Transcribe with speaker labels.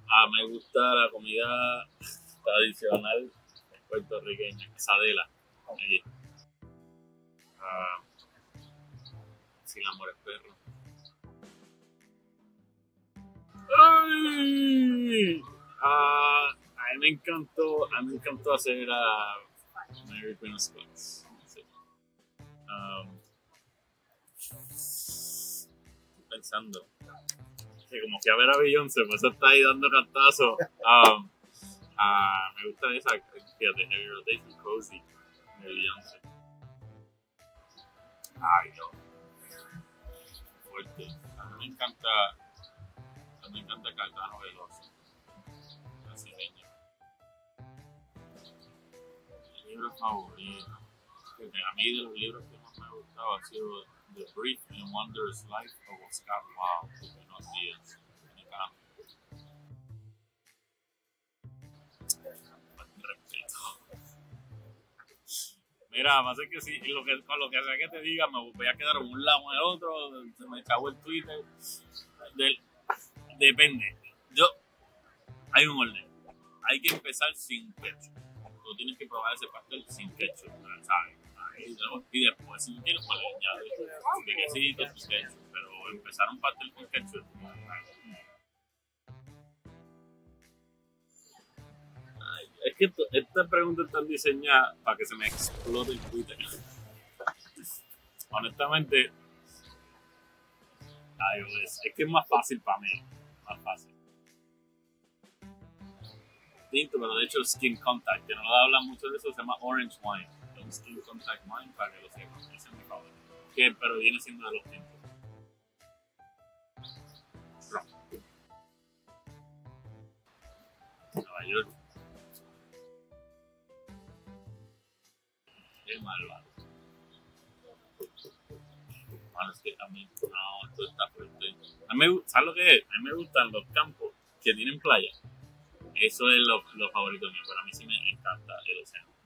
Speaker 1: Me gusta la comida tradicional puertorriqueña, quesadela. Allí. Sin amor es perro. ¡Ay! A mí me encantó hacer American Scots. Sí. Estoy pensando que como que a ver a Beyoncé, pues está ahí dando cantazo. Me gusta esa, fíjate, Heavy Rotation Cozy de Beyoncé. Ay, no. Fuerte. A mí me encanta Cardano Veloso. Brasileño. Mi libro favorito. A mí de los libros que más me ha gustado ha sido The Brief and Wondrous Life of Oscar Wilde de Buenos Días. Me encanta. Mira, más es que sí, con lo que sea que te diga, me voy a quedar en un lado o en el otro, se me cago el Twitter. Depende. Hay un orden. Hay que empezar sin ketchup. Tú tienes que probar ese pastel sin ketchup, ¿sabes? Y después, si tú quieres, pues le añades tu quesito, tu ketchup. Pero empezar un pastel con ketchup. Es que estas preguntas están diseñadas para que se me explote el Twitter. Honestamente, es que es más fácil para mí. Más fácil. Tinto, pero de hecho Skin Contact, que no hablan mucho de eso, se llama Orange Wine. Es un Skin Contact Wine para que lo sepan. Ese es mi favorito. Pero viene siendo de los tintos. Nueva York. Qué malvado. Bueno, es que a mí, no, esto está fuerte. ¿Sabes lo que es? A mí me gustan los campos que tienen playa. Eso es lo favorito mío, pero a mí sí me encanta el océano.